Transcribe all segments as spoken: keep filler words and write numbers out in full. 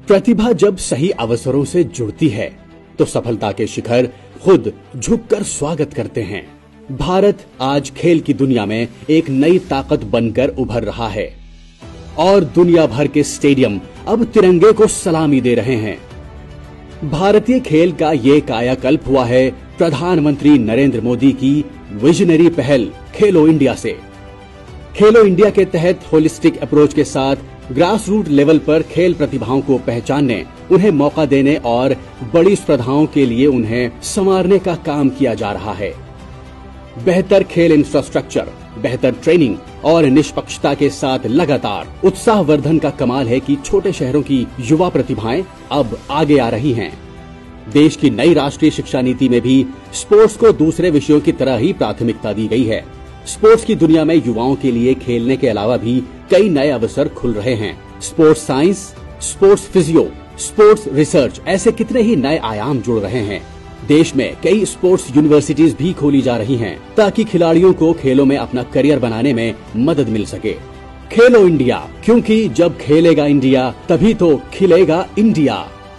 प्रतिभा जब सही अवसरों से जुड़ती है तो सफलता के शिखर खुद झुककर स्वागत करते हैं। भारत आज खेल की दुनिया में एक नई ताकत बनकर उभर रहा है और दुनिया भर के स्टेडियम अब तिरंगे को सलामी दे रहे हैं। भारतीय खेल का ये कायाकल्प हुआ है प्रधानमंत्री नरेंद्र मोदी की विजनरी पहल खेलो इंडिया से। खेलो इंडिया के तहत होलिस्टिक अप्रोच के साथ ग्रास रूट लेवल पर खेल प्रतिभाओं को पहचानने, उन्हें मौका देने और बड़ी स्पर्धाओं के लिए उन्हें संवारने का काम किया जा रहा है। बेहतर खेल इंफ्रास्ट्रक्चर, बेहतर ट्रेनिंग और निष्पक्षता के साथ लगातार उत्साहवर्धन का कमाल है कि छोटे शहरों की युवा प्रतिभाएं अब आगे आ रही हैं। देश की नई राष्ट्रीय शिक्षा नीति में भी स्पोर्ट्स को दूसरे विषयों की तरह ही प्राथमिकता दी गई है। स्पोर्ट्स की दुनिया में युवाओं के लिए खेलने के अलावा भी कई नए अवसर खुल रहे हैं। Sports science, sports physio, sports research, ऐसे कितने ही नए आयाम जुड़ रहे हैं। देश में कई स्पोर्ट्स यूनिवर्सिटीज भी खोली जा रही हैं ताकि खिलाड़ियों को खेलों में अपना करियर बनाने में मदद मिल सके। खेलो इंडिया, क्योंकि जब खेलेगा इंडिया तभी तो खिलेगा इंडिया।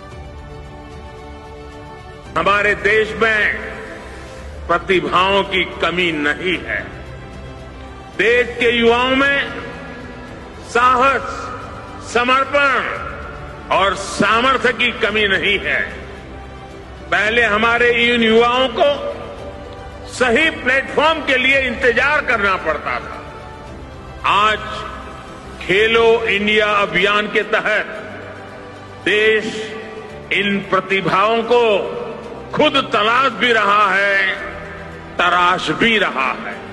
हमारे देश में प्रतिभाओं की कमी नहीं है। देश के युवाओं में साहस, समर्पण और सामर्थ्य की कमी नहीं है। पहले हमारे इन युवाओं को सही प्लेटफॉर्म के लिए इंतजार करना पड़ता था। आज खेलो इंडिया अभियान के तहत देश इन प्रतिभाओं को खुद तलाश भी रहा है, तराश भी रहा है।